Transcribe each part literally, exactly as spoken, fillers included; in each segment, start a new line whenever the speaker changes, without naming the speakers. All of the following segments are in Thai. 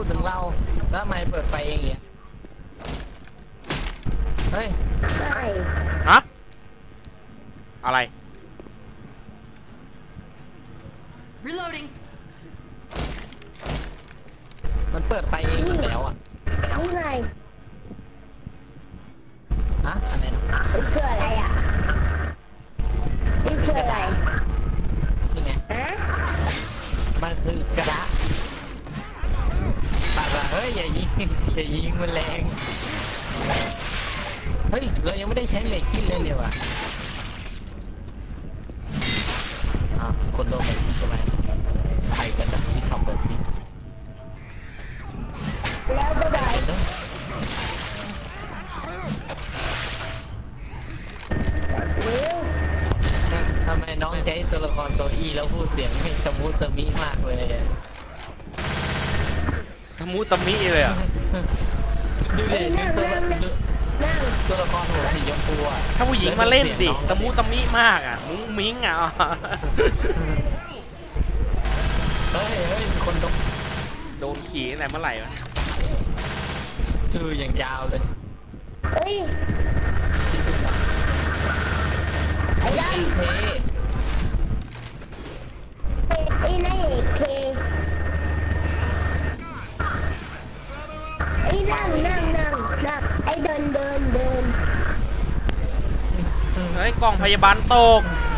ดถึงเราแล้วทำไมเปิดไฟเองเนี่ยเฮ้ย
ฮะอะไร
Reloading
มันเปิดไฟเองหมดแล้วอ่ะ
นี่ไง
ฮะอะไรนะ
นี่คืออะไรอ่ะนี่คืออะไร
นี่ไง
ฮะ
มันคือกระดาษปากละเฮ้ยอย่ายิงอย่ายิงมันแรงเฮ้ยเรายังไม่ได้ใช้เหล็กกินเลยเนี่ยว่ะอ่ะคนโดนแบบนี้ใช่ไหมใครกันนะที่ทำแบบนี้
แล้วก็ได้
ทำไมน้องใช้ตัวละครตัวอีแล้วพูดเสียงไม่ตะมุตะมิมากเลย
ตะมุตะมิเลยอ่ะ
ดูดิดูตัวละครหัวสีชมพูอ่ะ
ถ้าผู้หญิงมาเล่นดิตะมุตะมิมากอ่ะมุ้งมิ้งอ่ะ
เฮ้ยเฮ้ยคนโดน
โดนขี่อะไรเมื่อไหร่วะ
คืออย่างยาวเลย
เฮ้ยไอ้ดำ
เท
ไอ้นี่เคไอ้นั่งนั่งนั่งนั่งไอ้เดินเดินเดิน
เฮ้ยกล่องพยาบาลตก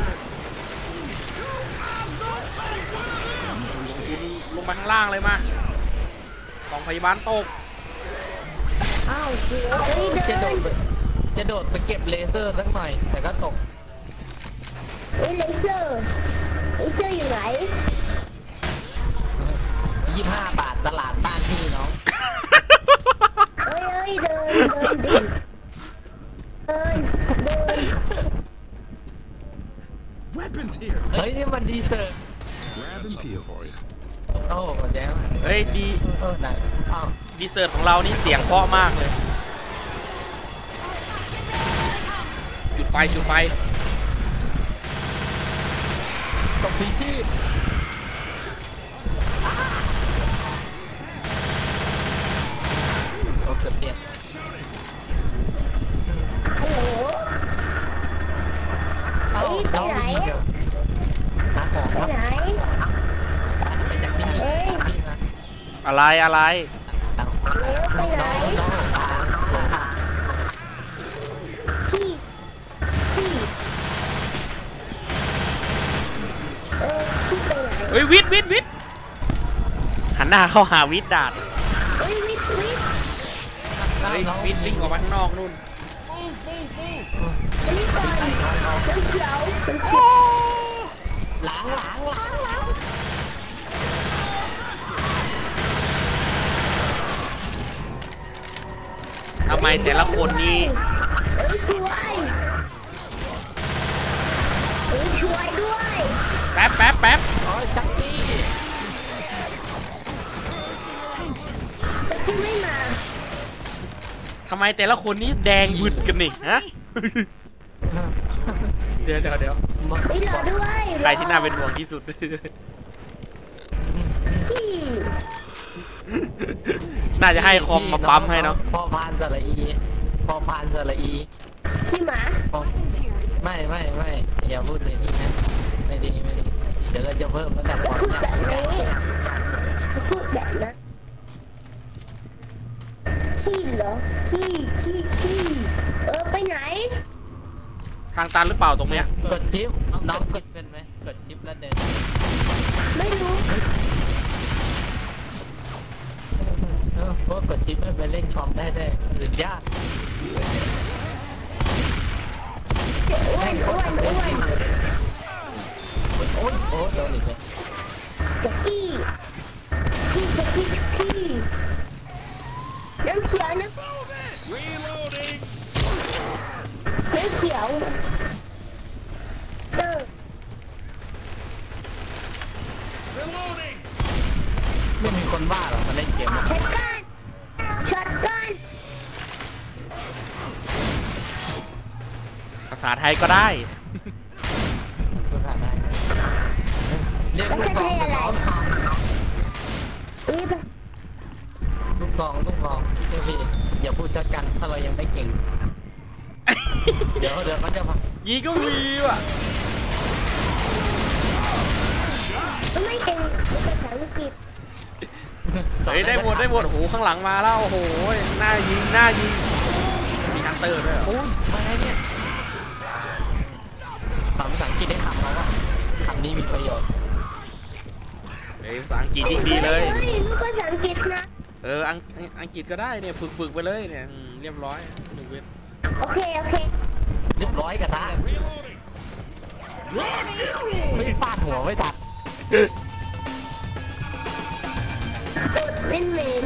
ลงมาข้างล่างเลยมากล่องพยาบาลตก
อ้าวจะโดด
จะโดดไปเก็บเลเซอร์สักหน่อยแต่ก็ตก
ไอ้เลเซอร์เลเซอร์อยู่ไหน
ยี่สิบห้าบาทตลาดบ้านพี่น้อง
เฮ้ยเฮ้ยเดินเดินดิเดินเดิน
เฮ้ยนี่มันดีเซอร์โอ้โหแจ้ง
เฮ้ยดี
เออไหนอ้าว
ดีเซอร์ของเรานี่เสียงเพราะมากเลยจุดไฟจุดไฟ
ตกพีชีพโอ้เกือบเตียน
ฮัลโหล
เอาไปไหนหาของ
ไปไหน
ไปจากที่นี่
อะไรอะไร
ไปไหนที่ที่เออที่ไปไหน
เฮ้ยวิทวิทวิทหันหน้าเข้าหาวิทดาด
เฮ้ยวิทวิท
เฮ้ยวิทวิ่งออกมาข้างนอกนู่น
นี่ก่อนน้ำเขียวน้ำเขียว
ล้างล้างล้างล้าง
ทำไมแต่ละคนนี้
เอ้ยช่วยเอ้ยช่วยด้วย
แป๊บแป๊บแป๊บ
โอ้ยจักกี้
แต่ที่ไม่มา
ทำไมแต่ละคนนี้แดงบึดกันนี่ฮะเดี๋ยวเดี๋ยวเดี๋ยว
ไม่รอด้วย
ใครที่น่าเป็นห่วงที่สุด
ขี้
น่าจะให้คอมมาปั๊มให้เนาะ
พอพานสระอีพอพานสระอี
ขี้หมา
ไม่ไม่ไม่อย่าพูดเลยนี่นะไม่ดีไม่ดีเดี๋ยวเราจะเพิ่มระดับความยาก
จะพูดแบบนั้นขี้เหรอขี้ขี้ขี้เออไปไหน
ทางตันหรือเปล่าตรงเนี้ย
กดชิปน้องกดเป็นไหมกดชิปแล้วเดิน
ไม่รู้
เพราะกดชิปไปเล่นคอมได้ได้หรือยาก
อ้วนอ้วนอ้วน
โอ้ยโอ้ยโดนอีกเลย
จักกี้ขี้จักกี้จักกี้น้ำเขียวน้ำน้ำเขียวเออ
ไม่มีคนบ้าหรอกมาเล่นเกมช็อต
กันช็อตกัน
ภาษาไทยก็ได้
ภาษาไทยเรียกลูกน้องอะไรลองต้องลองพี่พี่อย่าพูดจัดกันถ้าเรายังไม่เก่ง เดี๋ยวเดี๋ยวมันจะมา
ยีก็มีว่ะ
ไม่เก่งภาษาอังกฤษ
เฮ้ยได้หมดได้หมดโอ้โหข้างหลังมาแล้วโอ้โหหน้ายิงหน้ายิงมีฮันเตอร์ด้วยเหรอ
โอ้ยมาไงเนี่ยภาษาอังกฤษได้ทำแล้วว่าคำนี้มีประโยชน์
เฮ้ยภาษาอังกฤษยิ่งดีเลย
เฮ้ยภาษาอังกฤษนะ
เอออังอังกฤษก็ได้เนี่ยฝึกฝึกไปเลยเนี่ยอืมเรียบร้อยหนึ่งเวท
โอเคโอเค
เรียบร้อยกระตาไม่ฟาดหัวไม่ตัด
กดเป็นเหม็น